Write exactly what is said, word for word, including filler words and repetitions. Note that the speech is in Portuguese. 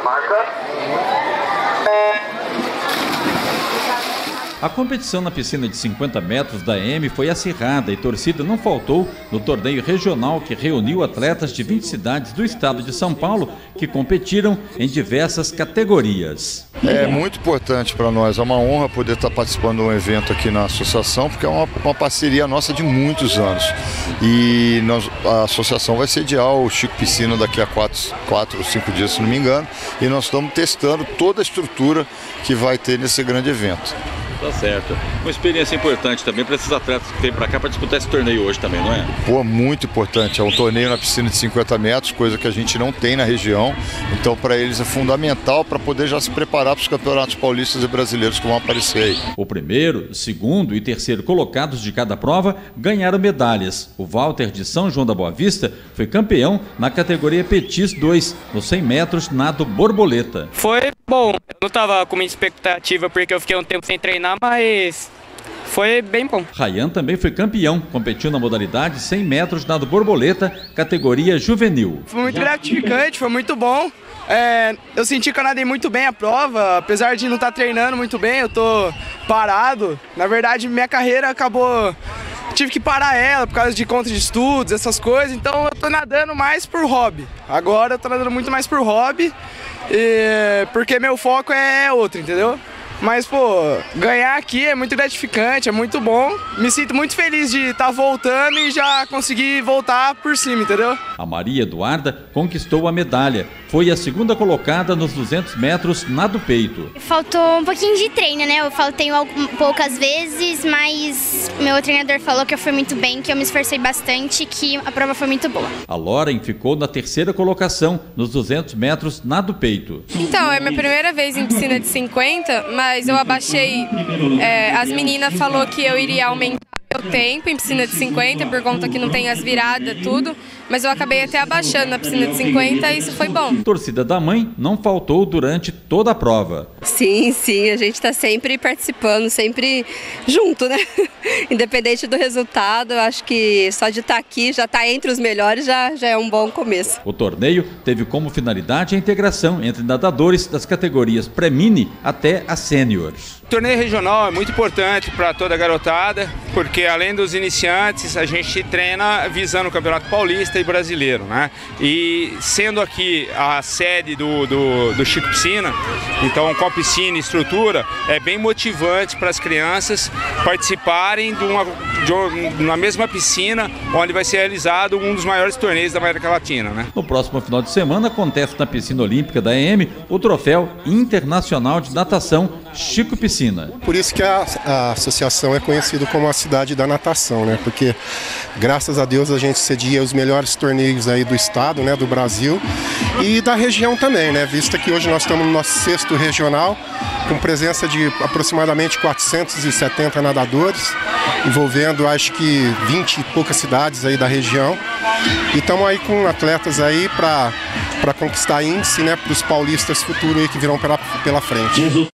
A competição na piscina de cinquenta metros da E M foi acirrada e torcida não faltou no torneio regional que reuniu atletas de vinte cidades do estado de São Paulo que competiram em diversas categorias. É muito importante para nós, é uma honra poder estar participando de um evento aqui na associação, porque é uma, uma parceria nossa de muitos anos. E nós, a associação vai sediar o Chico Piscina daqui a quatro, quatro ou cinco dias, se não me engano, e nós estamos testando toda a estrutura que vai ter nesse grande evento. Tá certo. Uma experiência importante também para esses atletas que vêm para cá para disputar esse torneio hoje também, não é? Pô, muito importante. É um torneio na piscina de cinquenta metros, coisa que a gente não tem na região. Então, para eles é fundamental para poder já se preparar para os campeonatos paulistas e brasileiros que vão aparecer aí. O primeiro, segundo e terceiro colocados de cada prova ganharam medalhas. O Walter de São João da Boa Vista foi campeão na categoria Petis dois, nos cem metros nado borboleta. Foi bom. Eu não estava com muita expectativa porque eu fiquei um tempo sem treinar, mas foi bem bom. Rayan também foi campeão, competiu na modalidade cem metros nado borboleta, categoria juvenil. Foi muito gratificante, foi muito bom. É, eu senti que eu nadei muito bem a prova, apesar de não estar treinando muito bem, eu tô parado. Na verdade, minha carreira acabou... Tive que parar ela por causa de conta de estudos, essas coisas, então eu tô nadando mais por hobby. Agora eu tô nadando muito mais por hobby, e... porque meu foco é outro, entendeu? Mas, pô, ganhar aqui é muito gratificante, é muito bom. Me sinto muito feliz de estar voltando e já conseguir voltar por cima, entendeu? A Maria Eduarda conquistou a medalha. Foi a segunda colocada nos duzentos metros nado peito. Faltou um pouquinho de treino, né? Eu faltei poucas vezes, mas meu treinador falou que eu fui muito bem, que eu me esforcei bastante, que a prova foi muito boa. A Loren ficou na terceira colocação nos duzentos metros nado peito. Então, é minha primeira vez em piscina de cinquenta, mas Mas eu abaixei, é, as meninas falaram que eu iria aumentar o tempo em piscina de cinquenta, por conta que não tem as viradas, tudo. Mas eu acabei até abaixando na piscina de cinquenta e isso foi bom. A torcida da mãe não faltou durante toda a prova. Sim, sim, a gente está sempre participando, sempre junto, né? Independente do resultado, eu acho que só de estar aqui, já estar entre os melhores, já, já é um bom começo. O torneio teve como finalidade a integração entre nadadores das categorias pré-mini até a sêniores. O torneio regional é muito importante para toda a garotada, porque além dos iniciantes, a gente treina visando o Campeonato Paulista e brasileiro, né? E sendo aqui a sede do, do, do Chico Piscina, então com a piscina e estrutura, é bem motivante para as crianças participarem de uma, de uma mesma piscina, onde vai ser realizado um dos maiores torneios da América Latina, né? No próximo final de semana acontece na piscina olímpica da E M o troféu internacional de natação Chico Piscina. Por isso que a, a associação é conhecida como a cidade da natação, né? Porque graças a Deus a gente cedia os melhores torneios aí do estado, né, do Brasil e da região também, né, visto que hoje nós estamos no nosso sexto regional, com presença de aproximadamente quatrocentos e setenta nadadores, envolvendo acho que vinte e poucas cidades aí da região, e estamos aí com atletas aí para para conquistar índice, né, para os paulistas futuros aí que virão pela, pela frente.